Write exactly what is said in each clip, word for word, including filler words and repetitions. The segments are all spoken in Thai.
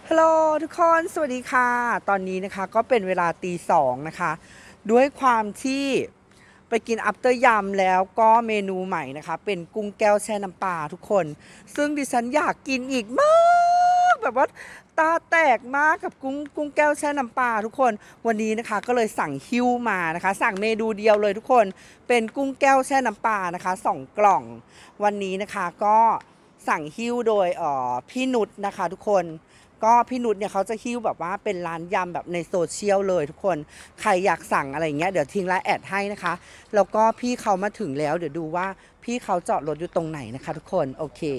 ฮัลโหลทุกคนสวัสดีค่ะตอนนี้นะคะก็เป็นเวลาตีสองนะคะด้วยความที่ไปกินอัปเตอร์ยำแล้วก็เมนูใหม่นะคะเป็นกุ้งแก้วแช่น้ำปลาทุกคนซึ่งดิฉันอยากกินอีกมากแบบว่าตาแตกมากกับกุ้งกุ้งแก้วแช่น้ำปลาทุกคนวันนี้นะคะก็เลยสั่งฮิ้วมานะคะสั่งเมนูเดียวเลยทุกคนเป็นกุ้งแก้วแช่น้ำปลานะคะสองกล่องวันนี้นะคะก็สั่งฮิ้วโดยเอ่อพี่นุชนะคะทุกคน ก็พี่นุชเนี่ยเขาจะฮิ้วแบบว่าเป็นร้านยำแบบในโซเชียลเลยทุกคนใครอยากสั่งอะไรเงี้ยเดี๋ยวทิ้งไลน์แอดให้นะคะแล้วก็พี่เขามาถึงแล้วเดี๋ยวดูว่าพี่เขาจอดรถอยู่ตรงไหนนะคะทุกคนโอเค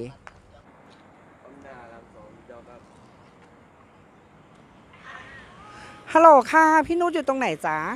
ฮัลโหลค่ะพี่นุชอยู่ตรงไหนจ๊ะ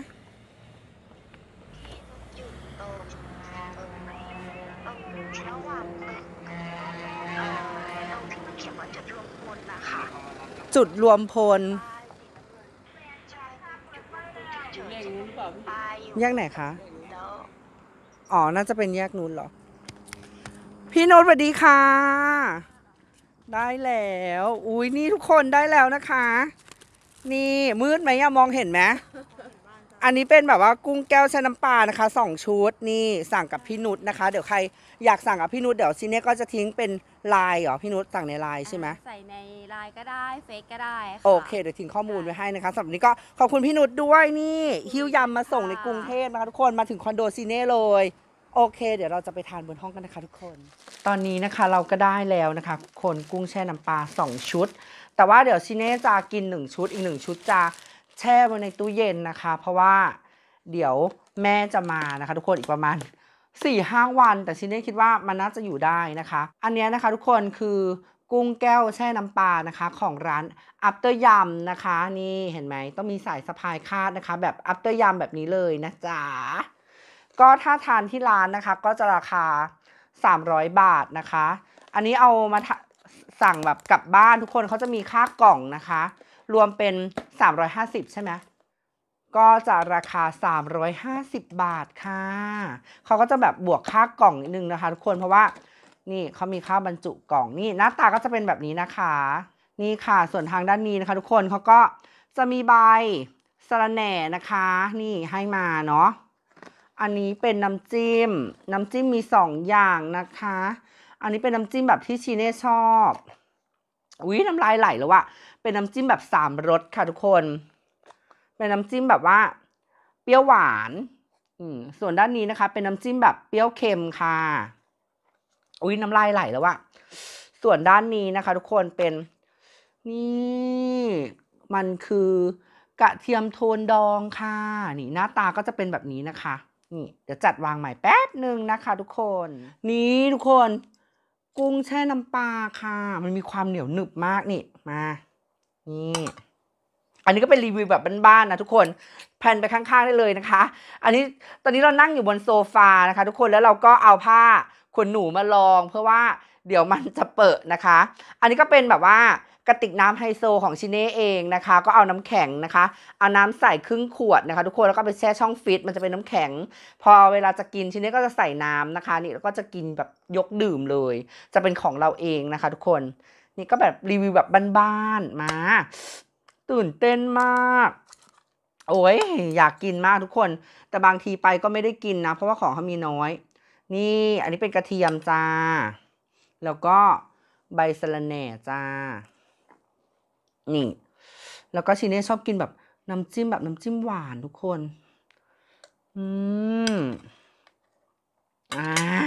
อยู่ตรงเออตรงระหว่างตึกเอ่อตรงที่มันเขียนว่าจุดรวมพลนะคะจุดรวมพลป้ายสีน้ำเงินใช่จุดรวมพลเฉยๆจะมีป้ายอยู่แยกไหนคะแล้วอ๋อน่าจะเป็นแยกนู้นเหรอพี่นุชสวัสดีค่ะได้แล้วอุ้ยนี่ทุกคนได้แล้วนะคะนี่มืดไหมอะมองเห็นไหม อันนี้เป็นแบบว่ากุ้งแก้วแช่น้ำปลานะคะสองชุดนี่สั่งกับพี่นุชนะคะเดี๋ยวใครอยากสั่งกับพี่นุชเดี๋ยวซีเน่ก็จะทิ้งเป็นไลน์เหรอพี่นุชสั่งในไลน์ใช่ไหมใส่ในไลน์ก็ได้เฟซก็ได้โอค่ะเคเดี๋ยวทิ้งข้อมูลไว้ให้นะคะสำหรับวันนี้ก็ขอบคุณพี่นุชด้วยนี่ฮิ้วยำมาส่งในกรุงเทพนะคะทุกคนมาถึงคอนโดซีเน่เลยโอเคเดี๋ยวเราจะไปทานบนห้องกันนะคะทุกคนตอนนี้นะคะเราก็ได้แล้วนะคะคนกุ้งแช่น้ำปลาสองชุดแต่ว่าเดี๋ยวซีเน่จะกินหนึ่งชุดอีกหนึ่งชุดจะแช่ไว้ในตู้เย็นนะคะเพราะว่าเดี๋ยวแม่จะมานะคะทุกคนอีกประมาณสี่ห้าวันแต่ซีเน่คิดว่ามันน่าจะอยู่ได้นะคะอันนี้นะคะทุกคนคือกุ้งแก้วแช่น้ำปลานะคะของร้านอัปเตอร์ยำนะคะนี่เห็นไหมต้องมีสายสะพายคาดนะคะแบบอัปเตอร์ยำแบบนี้เลยนะจ๊ะก็ถ้าทานที่ร้านนะคะก็จะราคาสามร้อยบาทนะคะอันนี้เอามาสั่งแบบกลับบ้านทุกคนเขาจะมีค่ากล่องนะคะรวมเป็นสามร้อยห้าสิบใช่ไหมก็จะราคาสามร้อยห้าสิบบาทค่ะเขาก็จะแบบบวกค่ากล่องนิดนึงนะคะทุกคนเพราะว่านี่เขามีค่าบรรจุกล่องนี่หน้าตาก็จะเป็นแบบนี้นะคะนี่ค่ะส่วนทางด้านนี้นะคะทุกคนเขาก็จะมีใบสะระแหน่นะคะนี่ให้มาเนาะอันนี้เป็นน้ำจิ้มน้ำจิ้มมีสองอย่างนะคะอันนี้เป็นน้ำจิ้มแบบที่ชีเน่ชอบอุ๊ยน้ำลายไหลแล้วอะเป็นน้ำจิ้มแบบสามรสค่ะทุกคนเป็นน้ำจิ้มแบบว่าเปรี้ยวหวานอืมส่วนด้านนี้นะคะเป็นน้ำจิ้มแบบเปรี้ยวเค็มค่ะอุ๊ยน้ำลายไหลแล้วอะส่วนด้านนี้นะคะทุกคนเป็นนี่มันคือกระเทียมโทนดองค่ะนี่หน้าตาก็จะเป็นแบบนี้นะคะนี่เดี๋ยวจัดวางใหม่แป๊บหนึ่งนะคะทุกคนนี่ทุกคนกุ้งแช่น้ำปลาค่ะมันมีความเหนียวหนึบมากนี่มานี่อันนี้ก็เป็นรีวิวแบบบ้านๆนะทุกคนแพนไปข้างๆได้เลยนะคะอันนี้ตอนนี้เรานั่งอยู่บนโซฟานะคะทุกคนแล้วเราก็เอาผ้าขนหนูมาลองเพื่อว่าเดี๋ยวมันจะเปิดนะคะอันนี้ก็เป็นแบบว่ากระติกน้ำไฮโซของชิเน่เองนะคะก็เอาน้ำแข็งนะคะเอาน้ำใส่ครึ่งขวดนะคะทุกคนแล้วก็ไปแช่ช่องฟิตมันจะเป็นน้ำแข็งพอเวลาจะกินชิเน่ก็จะใส่น้ำนะคะนี่แล้วก็จะกินแบบยกดื่มเลยจะเป็นของเราเองนะคะทุกคนนี่ก็แบบรีวิวแบบบ้านๆมาตื่นเต้นมากโอ้ยอยากกินมากทุกคนแต่บางทีไปก็ไม่ได้กินนะเพราะว่าของเขามีน้อยนี่อันนี้เป็นกระเทียมจ้าแล้วก็ใบสะระแหน่จ้านี่แล้วก็ชิเน่ชอบกินแบบน้ำจิ้มแบบน้ำจิ้มหวานทุกคนอืมอ่า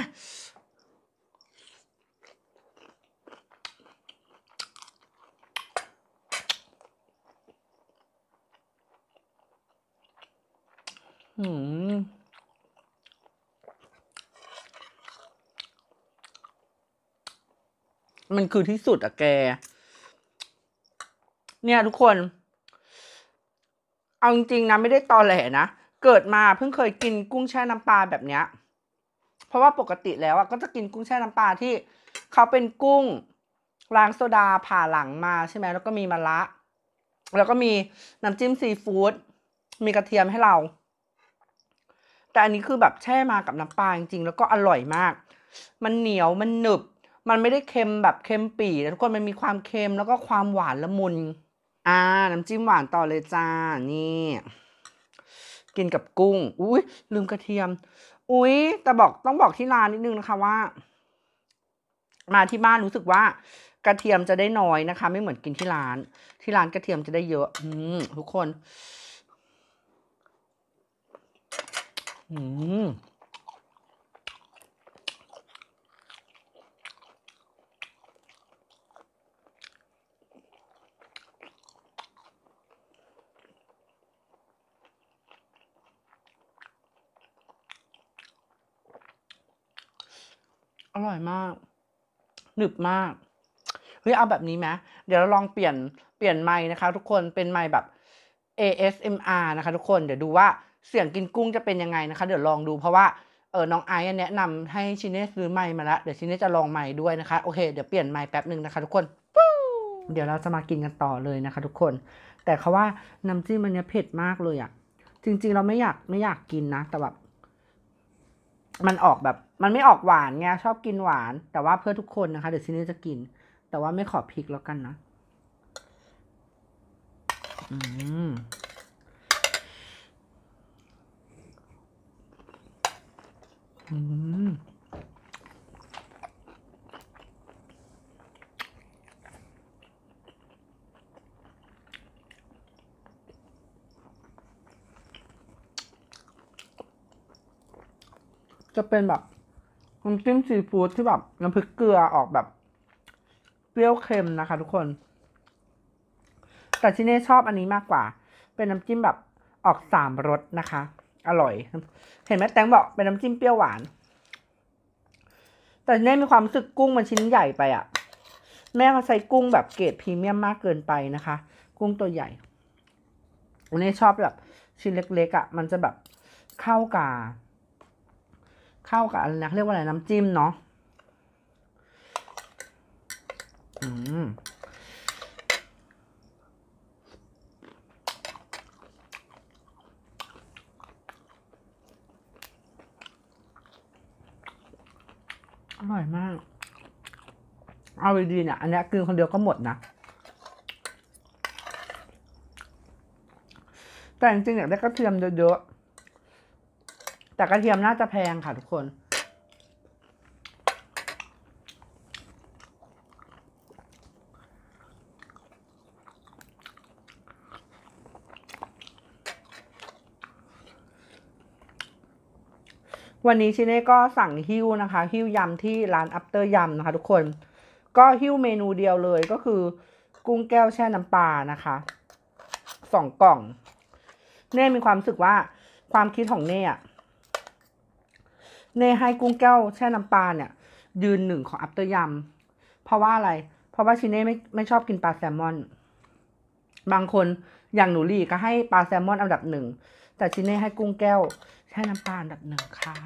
อืมมันคือที่สุดอะแกเนี่ยทุกคนเอาจริงๆนะไม่ได้ตอแหลนะเกิดมาเพิ่งเคยกินกุ้งแช่น้ำปลาแบบเนี้ยเพราะว่าปกติแล้วอะก็จะกินกุ้งแช่น้ำปลาที่เขาเป็นกุ้งล้างโซดาผ่าหลังมาใช่ไหมแล้วก็มีมะระแล้วก็มีน้ำจิ้มซีฟู้ดมีกระเทียมให้เราแต่อันนี้คือแบบแช่มากับน้ำปลาจริงๆแล้วก็อร่อยมากมันเหนียวมันหนึบมันไม่ได้เค็มแบบเค็มปี่นะทุกคนมันมีความเค็มแล้วก็ความหวานละมุนอ่าน้ำจิ้มหวานต่อเลยจ้านี่กินกับกุ้งอุ้ยลืมกระเทียมอุ้ยแต่บอกต้องบอกที่ร้านนิดนึงนะคะว่า มาที่บ้านรู้สึกว่ากระเทียมจะได้น้อยนะคะ ไม่เหมือนกินที่ร้านที่ร้านกระเทียมจะได้เยอะอืมทุกคนอืมอร่อยมากหนึบมากเฮ้ยเอาแบบนี้ไหมเดี๋ยวเราลองเปลี่ยนเปลี่ยนไมค์นะคะทุกคนเป็นไมค์แบบ เอ เอส เอ็ม อาร์ นะคะทุกคนเดี๋ยวดูว่าเสียงกินกุ้งจะเป็นยังไงนะคะเดี๋ยวลองดูเพราะว่าเออน้องไอซ์แนะนำให้ชิเน่ซื้อไมค์มาแล้วเดี๋ยวชิเน่จะลองไมค์ด้วยนะคะโอเคเดี๋ยวเปลี่ยนไมค์แป๊บหนึ่งนะคะทุกคนเดี๋ยวเราจะมากินกันต่อเลยนะคะทุกคนแต่เขาว่าน้ำจิ้มมันเนี้ยเผ็ดมากเลยอ่ะจริงๆเราไม่อยากไม่อยากกินนะแต่แบบมันออกแบบมันไม่ออกหวานไงชอบกินหวานแต่ว่าเพื่อทุกคนนะคะเดี๋ยวชิเน่จะกินแต่ว่าไม่ขอพริกแล้วกันนะอืมอืมจะเป็นแบบน้ำจิ้มซีฟู้ดที่แบบน้ำพริกเกลือออกแบบเปรี้ยวเค็มนะคะทุกคนแต่ชิเน่ชอบอันนี้มากกว่าเป็นน้ำจิ้มแบบออกสามรสนะคะอร่อยเห็นไหมแตงบอกเป็นน้ำจิ้มเปรี้ยวหวานแต่ชิเน่มีความรู้สึกกุ้งมันชิ้นใหญ่ไปอ่ะแม่เขาใช้กุ้งแบบเกรดพรีเมียมมากเกินไปนะคะกุ้งตัวใหญ่อันนี้ชอบแบบชิ้นเล็กๆอ่ะมันจะแบบเข้ากับเข้ากับอะไรนะเรียกว่าอะไรน้ำจิ้มเนาะอืมอร่อยมากเอาดีๆเนี่ยอันนี้กินคนเดียวก็หมดนะแต่จริงๆอยากได้กระเทียมเยอะๆแต่กระเทียมน่าจะแพงค่ะทุกคนวันนี้ชิเน่ก็สั่งหิ้วนะคะหิ้วยำที่ร้านอัปเตอร์ยำนะคะทุกคนก็หิ้วเมนูเดียวเลยก็คือกุ้งแก้วแช่น้ำปลานะคะสองกล่องเน่มีความรู้สึกว่าความคิดของเน่อะเน่ให้กุ้งแก้วแช่น้ำปลาเนี่ยยืนหนึ่งของอัปเตอร์ยำเพราะว่าอะไรเพราะว่าชิเน่ไม่ไม่ชอบกินปลาแซลมอนบางคนอย่างหนูลี่ก็ให้ปลาแซลมอนอันดับหนึ่งแต่ชิเน่ให้กุ้งแก้วแช่น้ำปลาอันดับหนึ่งค่ะ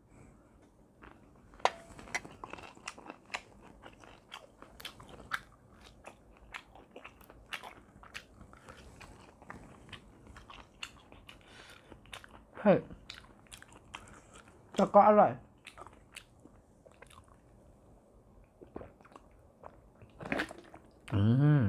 เฮ้ยแล้วก็อร่อยอืม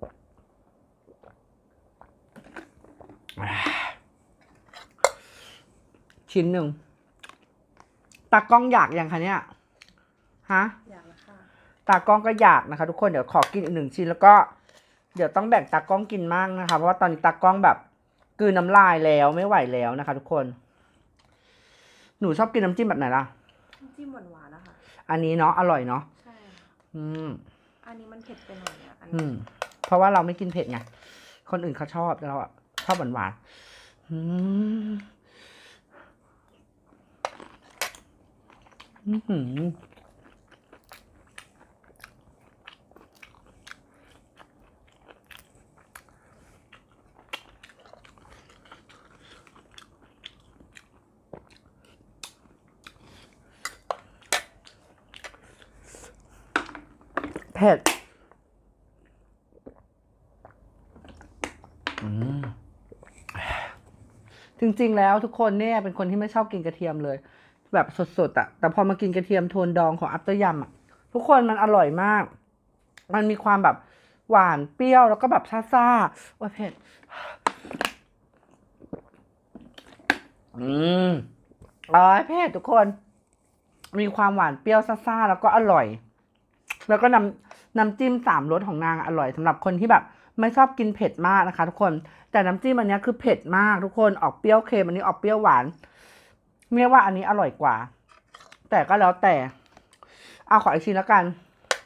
ชิ้นหนึ่งตากล้องอยากยังคะเนี่ยฮะอยากแล้วค่ะตากล้องก็อยากนะคะทุกคนเดี๋ยวขอกินอีกหนึ่งชิ้นแล้วก็เดี๋ยวต้องแบ่งตากล้องกินมั่งนะคะเพราะว่าตอนนี้ตากล้องแบบกลืนน้ำลายแล้วไม่ไหวแล้วนะคะทุกคนหนูชอบกินน้ำจิ้มแบบไหนล่ะน้ำจิ้มหวานๆนะคะอันนี้เนาะอร่อยเนาะใช่อืมอันนี้มันเผ็ดไปหน่อยอ่ะอันอืนี้มเพราะว่าเราไม่กินเผ็ดไงคนอื่นเขาชอบแต่เราอะชอบหวานหวานอืมอือหือเผ็ดอืมจริงๆแล้วทุกคนเนี่ยเป็นคนที่ไม่ชอบกินกระเทียมเลย แบบสดๆอะแต่พอมากินกระเทียมโทนดองของอัปเตอร์ยำอะทุกคนมันอร่อยมาก มันมีความแบบหวานเปรี้ยวแล้วก็แบบซ่าๆว่าเผ็ดอืมอร่อยเผ็ดทุกคน มีความหวานเปรี้ยวซ่าๆแล้วก็อร่อย แล้วก็น้ำน้ำจิ้มสามรสของนางอร่อยสำหรับคนที่แบบไม่ชอบกินเผ็ดมากนะคะ ทุกคน แต่น้ำจิ้มอันนี้คือเผ็ดมากทุกคนออกเปรี้ยวเค็มอันนี้ออกเปรี้ยวหวานเรียกว่าอันนี้อร่อยกว่า แต่ก็แล้วแต่เอาขออีกชิ้นแล้วกัน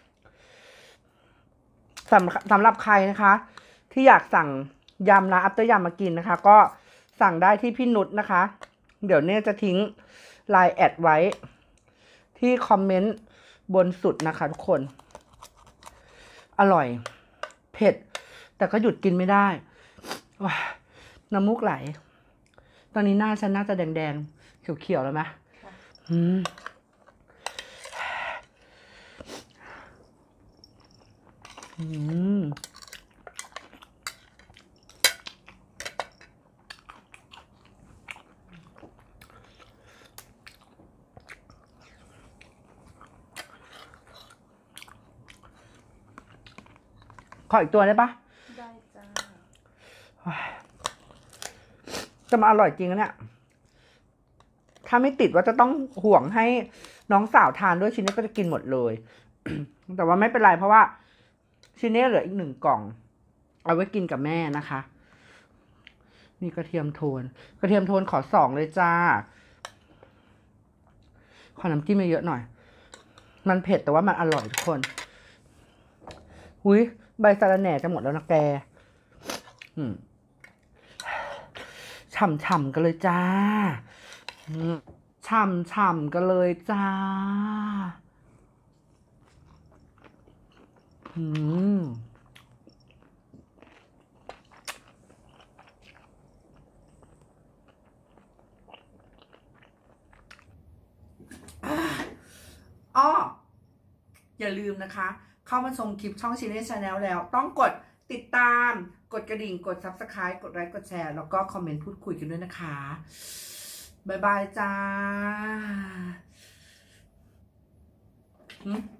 สำสำหรับใครนะคะ ที่อยากสั่งยำร้านอัปเตอร์ยำมากินนะคะ ก็สั่งได้ที่พี่นุชนะคะ เดี๋ยวเนี่ยจะทิ้งไลน์แอดไว้ ที่คอมเมนต์บนสุดนะคะทุกคนอร่อยเผ็ดแต่ก็หยุดกินไม่ได้ว้าน้ำมูกไหลตอนนี้หน้าฉันน่าจะแดงๆเขียวๆแล้วไหมอืมอืมขออีกตัวได้ปะได้จ้าจะมาอร่อยจริงนะเนี่ยถ้าไม่ติดว่าจะต้องห่วงให้น้องสาวทานด้วยชิ้นนี้ก็จะกินหมดเลย แต่ว่าไม่เป็นไรเพราะว่าชิ้นนี้เหลืออีกหนึ่งกล่อง เอาไว้กินกับแม่นะคะ นี่กระเทียมโทน กระเทียมโทนขอสองเลยจ้า ขอน้ำจิ้มเยอะหน่อย มันเผ็ดแต่ว่ามันอร่อยทุกคนหุยใบสะระแหน่จะหมดแล้วนะแกอืมฉ่ำๆกันเลยจ้าฉ่ำๆกันเลยจ้าอืมอ้ออย่าลืมนะคะ เข้ามาชมคลิปช่องชินเน่ชาแนลแล้ว ต้องกดติดตาม กดกระดิ่ง กด ซับสไครบ์ กดไลค์ กดแชร์ แล้วก็คอมเมนต์พูดคุยกันด้วยนะคะ บ๊ายบายจ้า